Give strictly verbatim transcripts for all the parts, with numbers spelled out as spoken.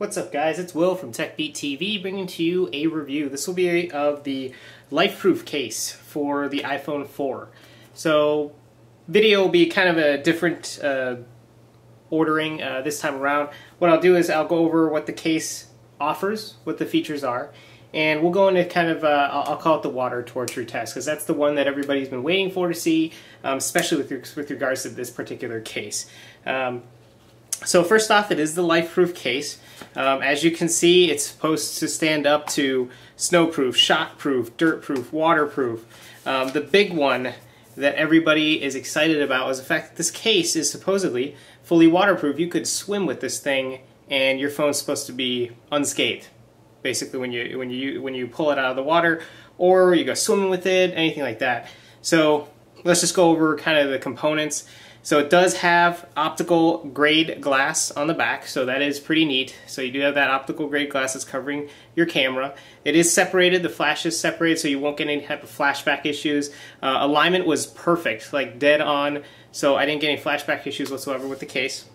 What's up, guys? It's Will from TechBeat T V bringing to you a review. This will be of the LifeProof case for the iPhone four. So video will be kind of a different uh, ordering uh, this time around. What I'll do is I'll go over what the case offers, what the features are, and we'll go into kind of, uh, I'll call it the water torture test, because that's the one that everybody's been waiting for to see, um, especially with, with regards to this particular case. Um, So first off, it is the LifeProof case. Um, as you can see, it's supposed to stand up to snowproof, shockproof, dirtproof, waterproof. Um, the big one that everybody is excited about is the fact that this case is supposedly fully waterproof. You could swim with this thing and your phone's supposed to be unscathed, basically, when you, when you, when you pull it out of the water, or you go swimming with it, anything like that. So let's just go over kind of the components. So it does have optical grade glass on the back, so that is pretty neat. So you do have that optical grade glass that's covering your camera. It is separated, the flash is separated, so you won't get any type of flashback issues. Uh, alignment was perfect, like dead on, so I didn't get any flashback issues whatsoever with the case.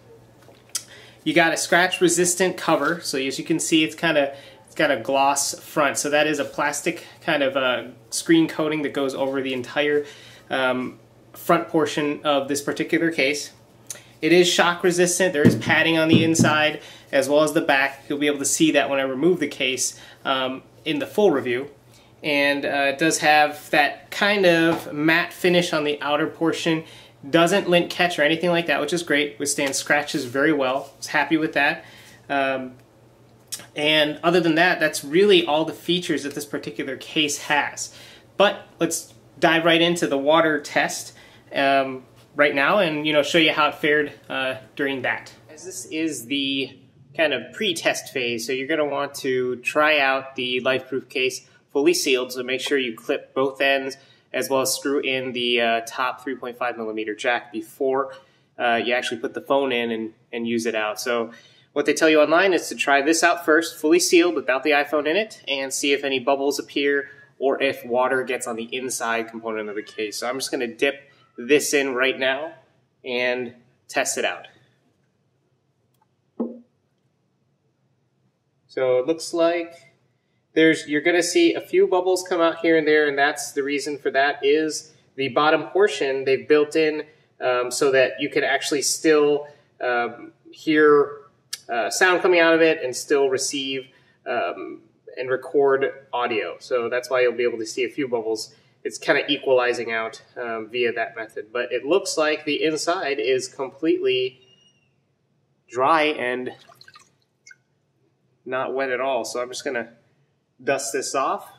You got a scratch resistant cover, so as you can see, it's kind of it's got a gloss front, so that is a plastic kind of uh, screen coating that goes over the entire um, front portion of this particular case. It is shock resistant. There is padding on the inside as well as the back. You'll be able to see that when I remove the case um, in the full review. And uh, it does have that kind of matte finish on the outer portion. Doesn't lint catch or anything like that, which is great. Withstands scratches very well. I was happy with that. Um, and other than that, that's really all the features that this particular case has. But let's dive right into the water test um, right now, and you know, show you how it fared uh, during that. As this is the kind of pre-test phase, so you're going to want to try out the LifeProof case fully sealed. So make sure you clip both ends, as well as screw in the uh, top three point five millimeter jack before uh, you actually put the phone in and, and use it out. So what they tell you online is to try this out first, fully sealed without the iPhone in it, and see if any bubbles appear or if water gets on the inside component of the case. So I'm just going to dip this in right now and test it out. So it looks like there's, you're going to see a few bubbles come out here and there, and that's the reason for that is the bottom portion they've built in um, so that you can actually still um, hear uh, sound coming out of it and still receive um, and record audio. So that's why you'll be able to see a few bubbles. It's kind of equalizing out um, via that method. But it looks like the inside is completely dry and not wet at all. So I'm just going to dust this off.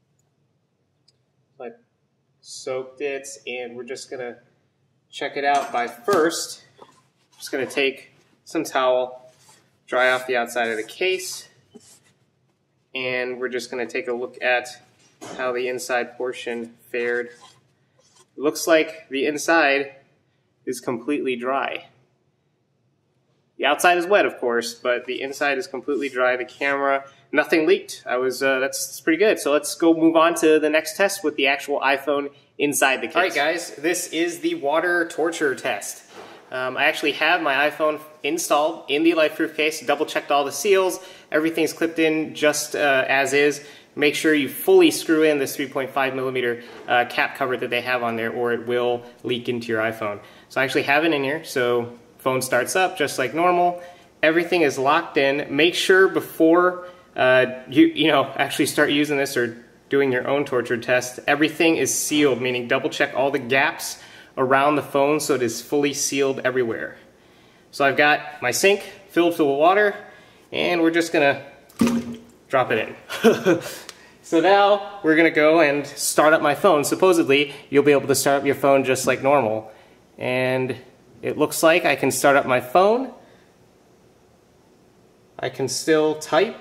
I soaked it, and we're just going to check it out by first. I'm just going to take some towel, dry off the outside of the case, and we're just going to take a look at how the inside portion fared. It looks like the inside is completely dry. The outside is wet, of course, but the inside is completely dry. The camera, nothing leaked. I was uh, that's, that's pretty good. So let's go move on to the next test with the actual iPhone inside the case. All right, guys, this is the water torture test. Um, I actually have my iPhone installed in the LifeProof case, double checked all the seals, everything's clipped in just uh, as is. Make sure you fully screw in this three point five millimeter uh, cap cover that they have on there, or it will leak into your iPhone. So I actually have it in here, so phone starts up just like normal. Everything is locked in. Make sure before uh, you, you know, actually start using this or doing your own torture test, everything is sealed, meaning double check all the gaps around the phone so it is fully sealed everywhere. So I've got my sink filled full of water, and we're just gonna drop it in. So now we're gonna go and start up my phone. Supposedly you'll be able to start up your phone just like normal, and it looks like I can start up my phone. I can still type.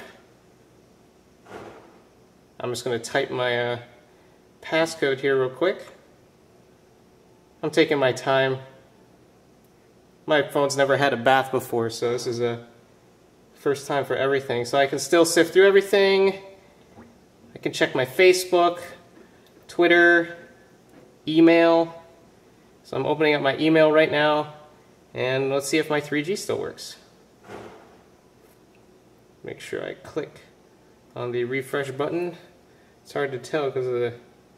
I'm just gonna type my uh, passcode here real quick. I'm taking my time. My phone's never had a bath before, so this is a first time for everything. So I can still sift through everything. I can check my Facebook, Twitter, email. So I'm opening up my email right now, and let's see if my three G still works. make sure I click on the refresh button. It's hard to tell because of the...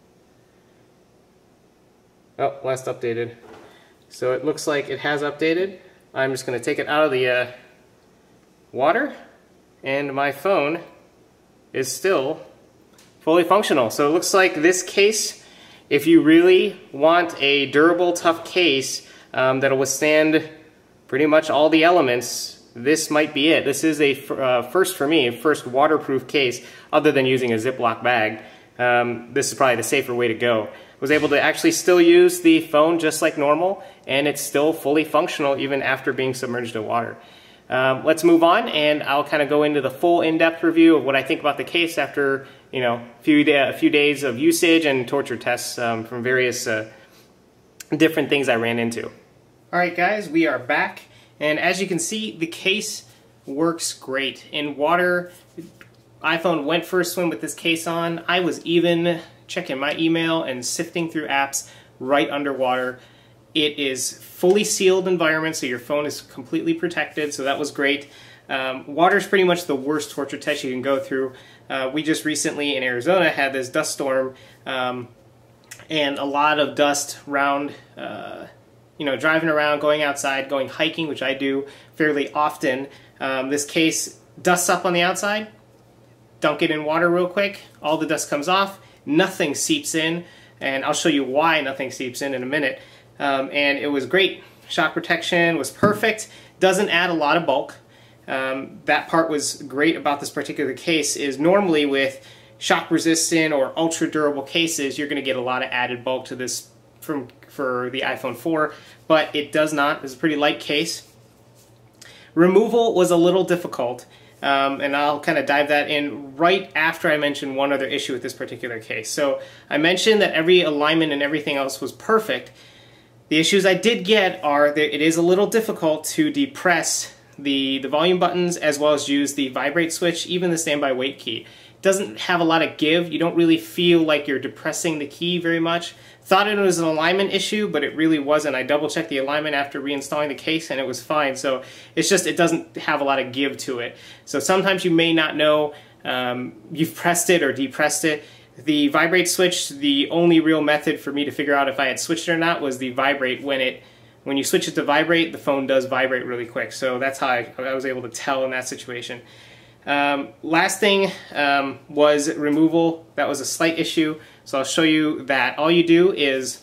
Oh, last updated. So it looks like it has updated. I'm just going to take it out of the uh, water, and my phone is still fully functional. So it looks like this case, if you really want a durable, tough case um, that'll withstand pretty much all the elements, this might be it. This is a uh, first for me, a first waterproof case other than using a Ziploc bag. Um, this is probably the safer way to go. Was able to actually still use the phone just like normal, and it's still fully functional even after being submerged in water. Um, let's move on, and I'll kind of go into the full in-depth review of what I think about the case after, you know, a few, day, a few days of usage and torture tests um, from various uh, different things I ran into. All right, guys, we are back, and as you can see, the case works great. In water, iPhone went for a swim with this case on. I was even checking my email and sifting through apps right underwater. It is fully sealed environment, so your phone is completely protected, so that was great. Um, water is pretty much the worst torture test you can go through. Uh, we just recently in Arizona had this dust storm, um, and a lot of dust around, uh, you know, driving around, going outside, going hiking, which I do fairly often. Um, this case dusts up on the outside, dunk it in water real quick, all the dust comes off, nothing seeps in, and I'll show you why nothing seeps in in a minute. Um, and it was great. Shock protection was perfect. Doesn't add a lot of bulk. Um, that part was great about this particular case is normally with shock resistant or ultra durable cases, you're going to get a lot of added bulk to this from for the iPhone four, but it does not. It's a pretty light case. Removal was a little difficult. Um, and I'll kind of dive that in right after I mention one other issue with this particular case. So I mentioned that every alignment and everything else was perfect. The issues I did get are that it is a little difficult to depress the, the volume buttons as well as use the vibrate switch, even the standby wait key. It doesn't have a lot of give. You don't really feel like you're depressing the key very much. Thought it was an alignment issue, but it really wasn't. I double checked the alignment after reinstalling the case and it was fine. So it's just, it doesn't have a lot of give to it. So sometimes you may not know um, you've pressed it or depressed it. The vibrate switch, the only real method for me to figure out if I had switched it or not was the vibrate. When it, when you switch it to vibrate, the phone does vibrate really quick. So that's how I, I was able to tell in that situation. Um, last thing um, was removal. That was a slight issue. So I'll show you that. All you do is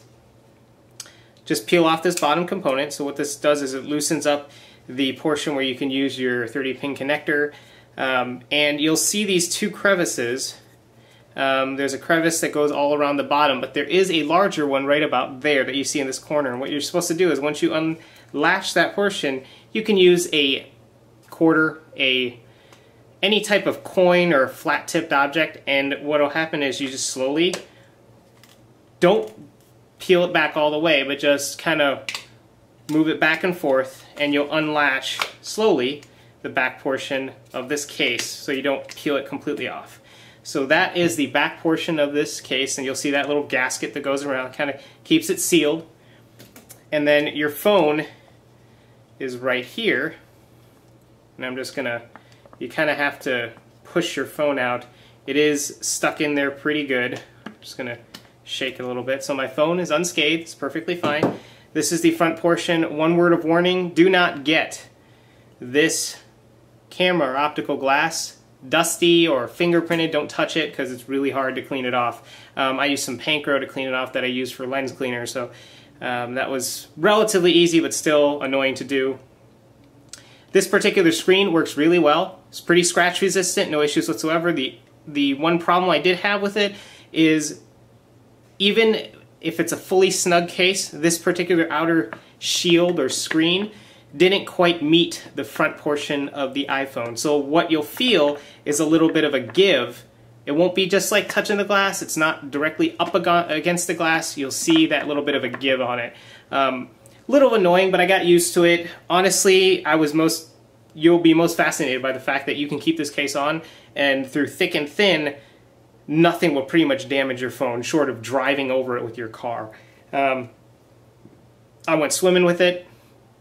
just peel off this bottom component. So what this does is it loosens up the portion where you can use your thirty pin connector. Um, and you'll see these two crevices. Um, there's a crevice that goes all around the bottom, but there is a larger one right about there that you see in this corner. And what you're supposed to do is once you unlatch that portion, you can use a quarter, a any type of coin or flat-tipped object, and what will happen is you just slowly, don't peel it back all the way, but just kind of move it back and forth, and you'll unlatch slowly the back portion of this case so you don't peel it completely off. So that is the back portion of this case, and you'll see that little gasket that goes around, kind of keeps it sealed. And then your phone is right here, and I'm just going to, you kind of have to push your phone out. It is stuck in there pretty good. I'm just going to shake it a little bit. So my phone is unscathed, it's perfectly fine. This is the front portion. One word of warning, do not get this camera or optical glass dusty or fingerprinted. Don't touch it because it's really hard to clean it off. Um, I used some Pancro to clean it off that I used for lens cleaner, so um, that was relatively easy but still annoying to do. This particular screen works really well. It's pretty scratch resistant, no issues whatsoever. The, the one problem I did have with it is even if it's a fully snug case, this particular outer shield or screen didn't quite meet the front portion of the iPhone. So what you'll feel is a little bit of a give. It won't be just like touching the glass. It's not directly up against the glass. You'll see that little bit of a give on it. Um, little annoying, but I got used to it. Honestly, I was most, you'll be most fascinated by the fact that you can keep this case on, and through thick and thin, nothing will pretty much damage your phone, short of driving over it with your car. Um, I went swimming with it.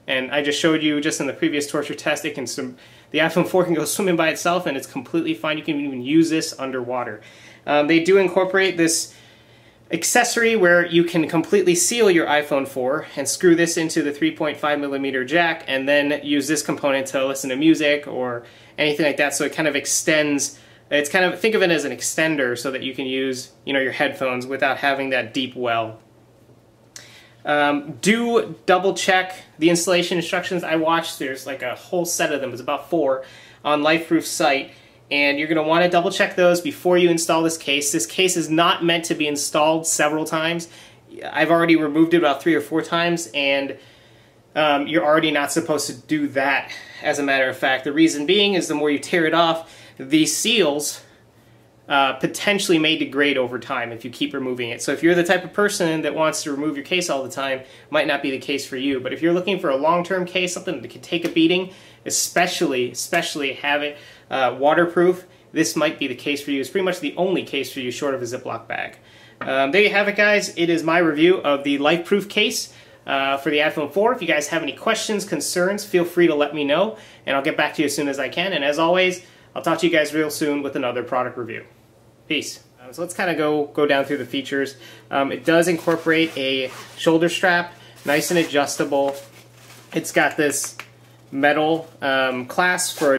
And I just showed you just in the previous torture test, it can swim, the iPhone four can go swimming by itself and it's completely fine. You can even use this underwater. Um, they do incorporate this accessory where you can completely seal your iPhone four and screw this into the three point five millimeter jack and then use this component to listen to music or anything like that. So it kind of extends, it's kind of, think of it as an extender so that you can use, you know, your headphones without having that deep well. Um, do double check the installation instructions. I watched, there's like a whole set of them, it's about four, on LifeProof's site, and you're going to want to double check those before you install this case. This case is not meant to be installed several times. I've already removed it about three or four times, and um, you're already not supposed to do that, as a matter of fact. The reason being is the more you tear it off, these seals Uh, potentially may degrade over time if you keep removing it. So if you're the type of person that wants to remove your case all the time, might not be the case for you. But if you're looking for a long-term case, something that can take a beating, especially, especially have it uh, waterproof, this might be the case for you. It's pretty much the only case for you short of a Ziploc bag. Um, there you have it, guys. It is my review of the LifeProof case uh, for the iPhone four. If you guys have any questions, concerns, feel free to let me know, and I'll get back to you as soon as I can. And as always, I'll talk to you guys real soon with another product review. Peace. Um, so let's kind of go go down through the features. Um, it does incorporate a shoulder strap, nice and adjustable. It's got this metal um, clasp for